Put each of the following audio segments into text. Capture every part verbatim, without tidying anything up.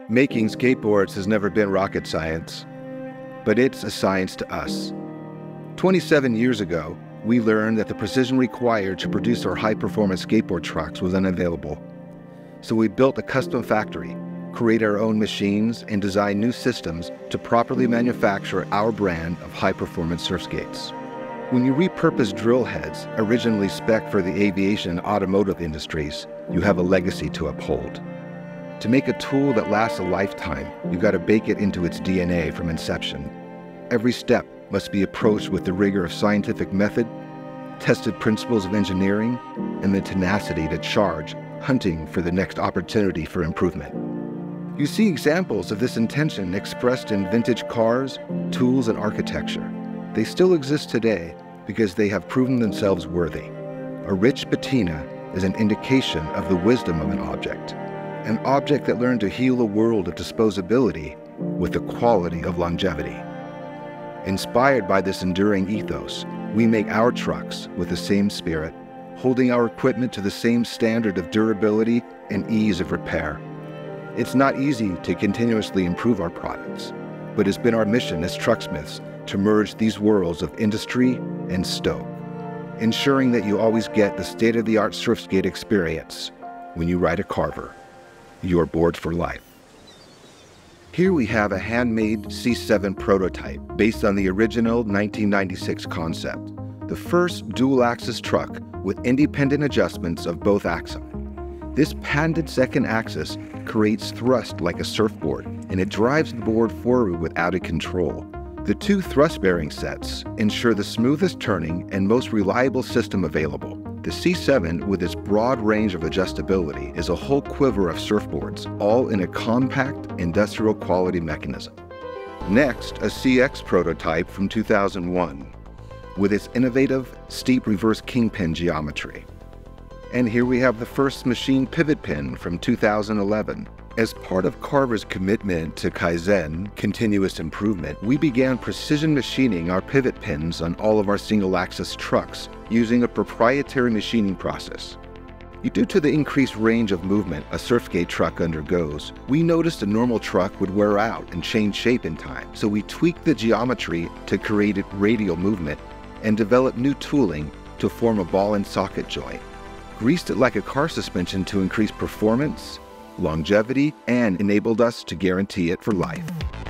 Making skateboards has never been rocket science, but it's a science to us. twenty-seven years ago, we learned that the precision required to produce our high-performance skateboard trucks was unavailable. So we built a custom factory, created our own machines, and designed new systems to properly manufacture our brand of high-performance surf skates. When you repurpose drill heads, originally spec'd for the aviation and automotive industries, you have a legacy to uphold. To make a tool that lasts a lifetime, you've got to bake it into its D N A from inception. Every step must be approached with the rigor of scientific method, tested principles of engineering, and the tenacity to charge, hunting for the next opportunity for improvement. You see examples of this intention expressed in vintage cars, tools, and architecture. They still exist today because they have proven themselves worthy. A rich patina is an indication of the wisdom of an object, an object that learned to heal a world of disposability with the quality of longevity. Inspired by this enduring ethos, we make our trucks with the same spirit, holding our equipment to the same standard of durability and ease of repair. It's not easy to continuously improve our products, but it's been our mission as trucksmiths to merge these worlds of industry and stoke, ensuring that you always get the state-of-the-art surf skate experience when you ride a Carver, your board for life. Here we have a handmade C seven prototype based on the original nineteen ninety-six concept, the first dual-axis truck with independent adjustments of both axes. This patented second axis creates thrust like a surfboard, and it drives the board forward with added control. The two thrust-bearing sets ensure the smoothest turning and most reliable system available. The C seven, with its broad range of adjustability, is a whole quiver of surfboards, all in a compact, industrial-quality mechanism. Next, a C X prototype from two thousand one, with its innovative, steep reverse kingpin geometry. And here we have the first machine pivot pin from two thousand eleven. As part of Carver's commitment to Kaizen, continuous improvement, we began precision machining our pivot pins on all of our single-axis trucks using a proprietary machining process. Due to the increased range of movement a surfskate truck undergoes, we noticed a normal truck would wear out and change shape in time, so we tweaked the geometry to create radial movement and developed new tooling to form a ball and socket joint. Greased it like a car suspension to increase performance, longevity, and enabled us to guarantee it for life.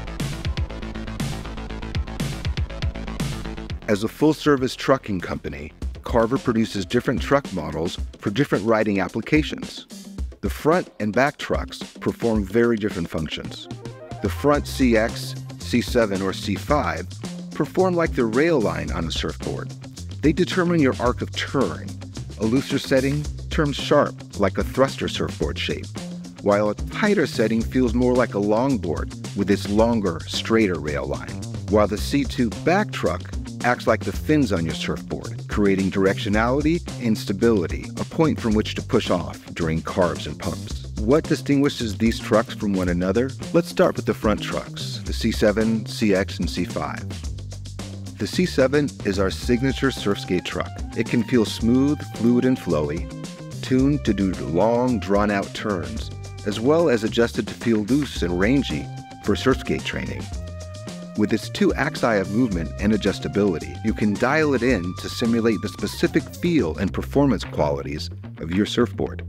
As a full-service trucking company, Carver produces different truck models for different riding applications. The front and back trucks perform very different functions. The front C X, C seven, or C five perform like the rail line on a surfboard. They determine your arc of turn. A looser setting turns sharp, like a thruster surfboard shape, while a tighter setting feels more like a longboard with its longer, straighter rail line. While the C two back truck acts like the fins on your surfboard, creating directionality and stability, a point from which to push off during carves and pumps. What distinguishes these trucks from one another? Let's start with the front trucks, the C seven, C X, and C five. The C seven is our signature surfskate truck. It can feel smooth, fluid, and flowy, tuned to do long, drawn-out turns, as well as adjusted to feel loose and rangy for surfskate training. With its two axi of movement and adjustability, you can dial it in to simulate the specific feel and performance qualities of your surfboard.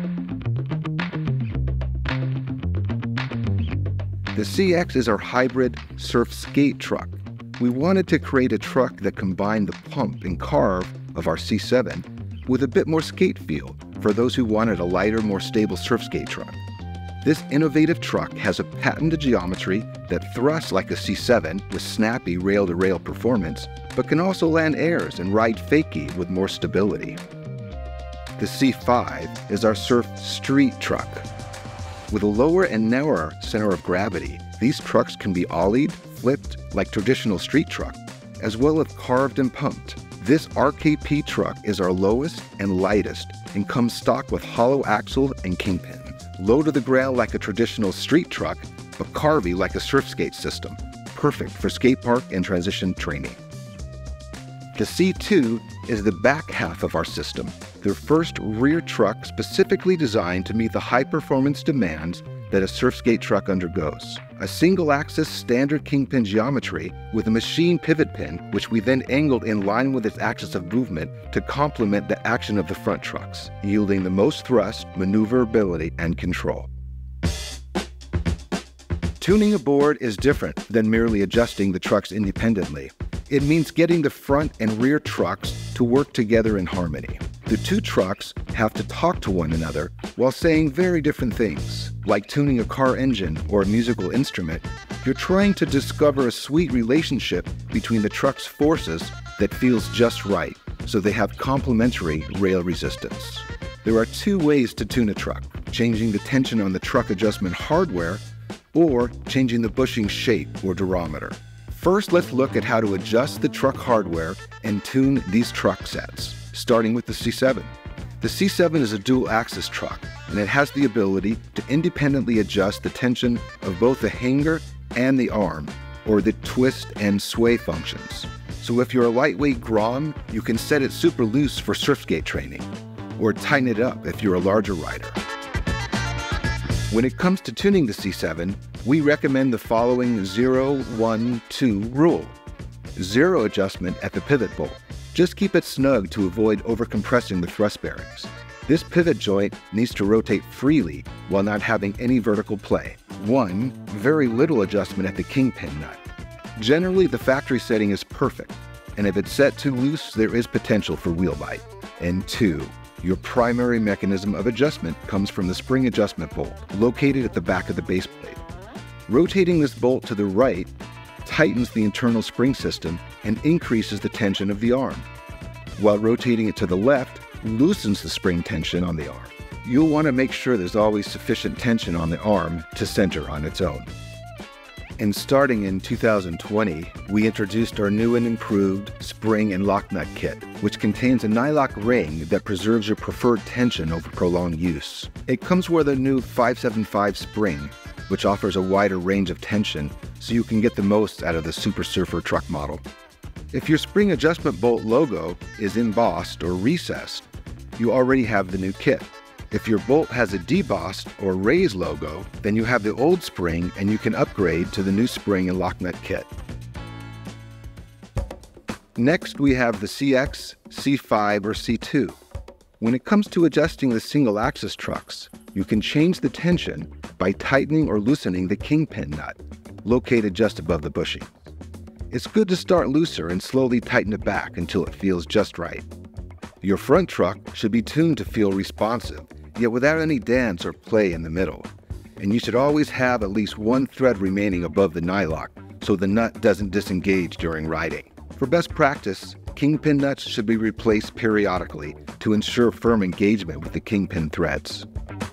The C X is our hybrid surf skate truck. We wanted to create a truck that combined the pump and carve of our C seven with a bit more skate feel for those who wanted a lighter, more stable surf skate truck. This innovative truck has a patented geometry that thrusts like a C seven with snappy rail-to-rail performance, but can also land airs and ride fakie with more stability. The C five is our surf street truck. With a lower and narrower center of gravity, these trucks can be ollied, flipped like traditional street truck, as well as carved and pumped. This R K P truck is our lowest and lightest and comes stock with hollow axle and kingpin. Low to the ground like a traditional street truck, but carvy like a surf skate system, perfect for skate park and transition training. The C two is the back half of our system, their first rear truck specifically designed to meet the high-performance demands that a surfskate truck undergoes. A single-axis standard kingpin geometry with a machine pivot pin, which we then angled in line with its axis of movement to complement the action of the front trucks, yielding the most thrust, maneuverability, and control. Tuning a board is different than merely adjusting the trucks independently. It means getting the front and rear trucks to work together in harmony. The two trucks have to talk to one another while saying very different things. Like tuning a car engine or a musical instrument, you're trying to discover a sweet relationship between the truck's forces that feels just right, so they have complementary rail resistance. There are two ways to tune a truck: changing the tension on the truck adjustment hardware or changing the bushing shape or durometer. First, let's look at how to adjust the truck hardware and tune these truck sets, starting with the C seven. The C seven is a dual-axis truck, and it has the ability to independently adjust the tension of both the hanger and the arm, or the twist and sway functions. So if you're a lightweight Grom, you can set it super loose for surfskate training, or tighten it up if you're a larger rider. When it comes to tuning the C seven, we recommend the following zero one two rule. Zero adjustment at the pivot bolt. Just keep it snug to avoid overcompressing the thrust bearings. This pivot joint needs to rotate freely while not having any vertical play. One, very little adjustment at the kingpin nut. Generally, the factory setting is perfect, and if it's set too loose, there is potential for wheel bite. And two, your primary mechanism of adjustment comes from the spring adjustment bolt, located at the back of the base plate. Rotating this bolt to the right tightens the internal spring system and increases the tension of the arm, while rotating it to the left loosens the spring tension on the arm. You'll want to make sure there's always sufficient tension on the arm to center on its own. And starting in two thousand twenty, we introduced our new and improved spring and lock nut kit, which contains a nylock ring that preserves your preferred tension over prolonged use. It comes with a new five seven five spring, which offers a wider range of tension so you can get the most out of the Super Surfer truck model. If your spring adjustment bolt logo is embossed or recessed, you already have the new kit. If your bolt has a debossed or raised logo, then you have the old spring and you can upgrade to the new spring and lock nut kit. Next, we have the C X, C five, or C two. When it comes to adjusting the single-axis trucks, you can change the tension by tightening or loosening the kingpin nut, located just above the bushing. It's good to start looser and slowly tighten it back until it feels just right. Your front truck should be tuned to feel responsive, yet without any dance or play in the middle. And you should always have at least one thread remaining above the nylock so the nut doesn't disengage during riding. For best practice, kingpin nuts should be replaced periodically to ensure firm engagement with the kingpin threads.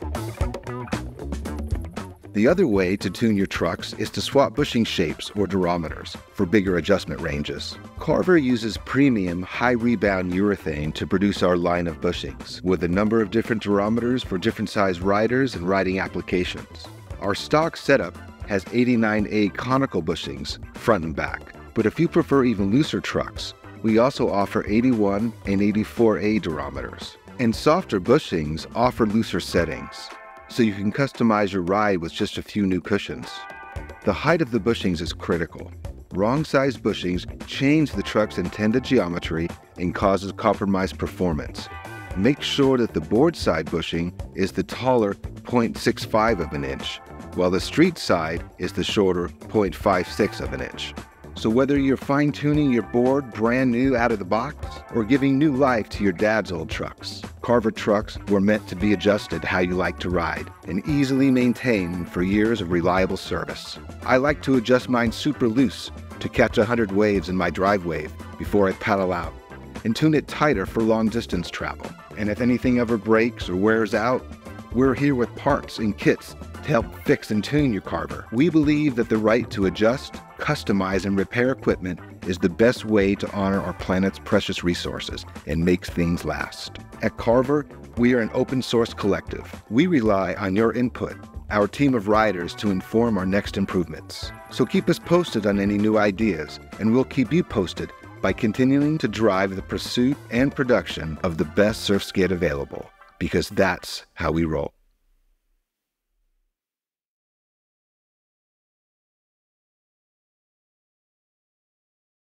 The other way to tune your trucks is to swap bushing shapes or durometers for bigger adjustment ranges. Carver uses premium, high-rebound urethane to produce our line of bushings, with a number of different durometers for different size riders and riding applications. Our stock setup has eighty-nine A conical bushings, front and back, but if you prefer even looser trucks, we also offer eighty-one and eighty-four A durometers. And softer bushings offer looser settings, so you can customize your ride with just a few new cushions. The height of the bushings is critical. Wrong-sized bushings change the truck's intended geometry and causes compromised performance. Make sure that the board side bushing is the taller zero point six five of an inch, while the street side is the shorter zero point five six of an inch. So whether you're fine-tuning your board brand new out of the box or giving new life to your dad's old trucks, Carver trucks were meant to be adjusted how you like to ride and easily maintained for years of reliable service. I like to adjust mine super loose to catch one hundred waves in my drive wave before I paddle out, and tune it tighter for long distance travel. And if anything ever breaks or wears out, we're here with parts and kits to help fix and tune your Carver. We believe that the right to adjust, customize, and repair equipment is the best way to honor our planet's precious resources and make things last. At Carver, we are an open source collective. We rely on your input, our team of riders, to inform our next improvements. So keep us posted on any new ideas, and we'll keep you posted by continuing to drive the pursuit and production of the best surf skate available, because that's how we roll.